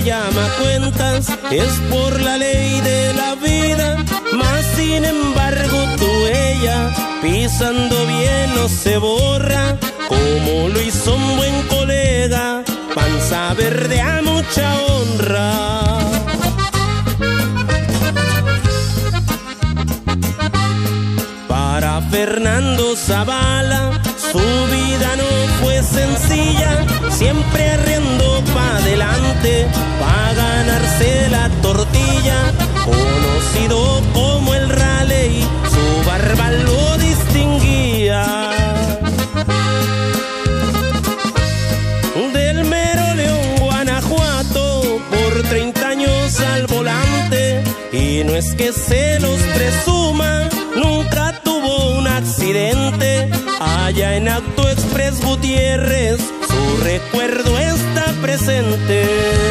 llama cuentas, es por la ley de la vida, mas sin embargo tu huella, pisando bien no se borra, como lo hizo un buen colega, panza verde a mucha honra. Para Fernando Zavala su vida no fue sencilla, siempre arriendo pa' adelante, pa' ganarse la tortilla, conocido como el Raleigh, su barba lo distinguía. Del mero León, Guanajuato, por 30 años al volante, y no es que se los presuma, nunca tuvo un accidente. Allá en Auto Express Gutiérrez su recuerdo está presente.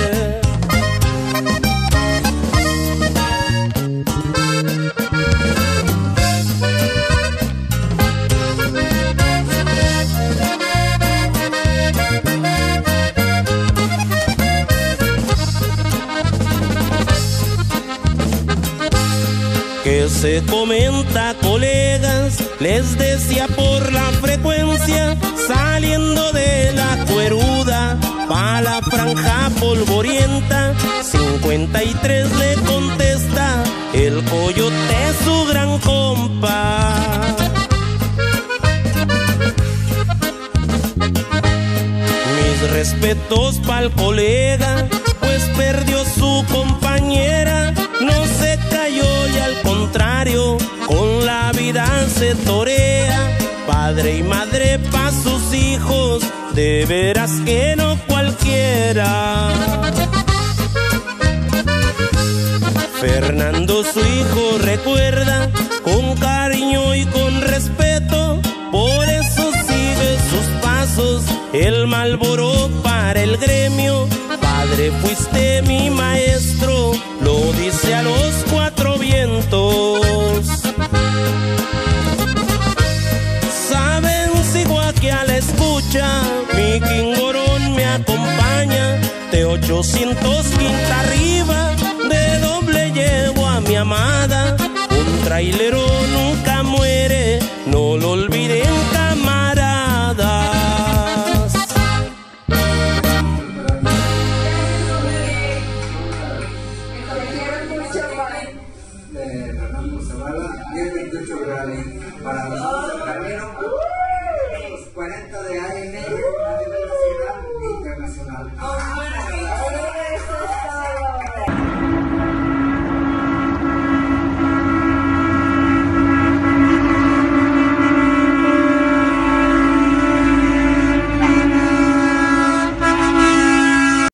Que se comenta, colegas, les decía por la frecuencia, saliendo de la Cueruda pa' la franja polvorienta, 53 le contesta el Coyote, su gran compa. Mis respetos pa'l colega, pues perdió su compañera, no se cayó y al contrario, con la vida se torea, padre y madre pa' sus hijos, de veras que no cualquiera. Fernando su hijo recuerda con cariño y con respeto, por eso sigue sus pasos, el Marlboro para el gremio. Padre, fuiste mi maestro, lo dice a los cuatro vientos. Saben, sigo aquí a la escucha, mi Quingorón me acompaña, de 800 quinta arriba, de doble llevo a mi amada. Un trailero nunca muere, no lo olviden, camaradas. Fernando Zavala, 1028 Raleigh, para nosotros, Carmelo, 40 de años.